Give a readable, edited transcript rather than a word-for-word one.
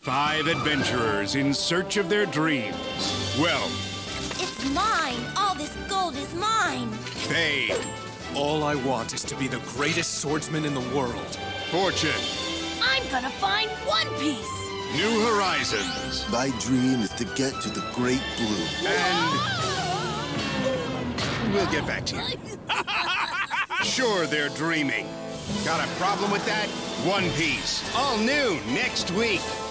5 adventurers in search of their dreams. Wealth. It's mine. All this gold is mine. Fame. All I want is to be the greatest swordsman in the world. Fortune. I'm gonna find One Piece. New horizons. My dream is to get to the Great Blue. And we'll get back to you. Sure, they're dreaming. Got a problem with that? One Piece. All new next week.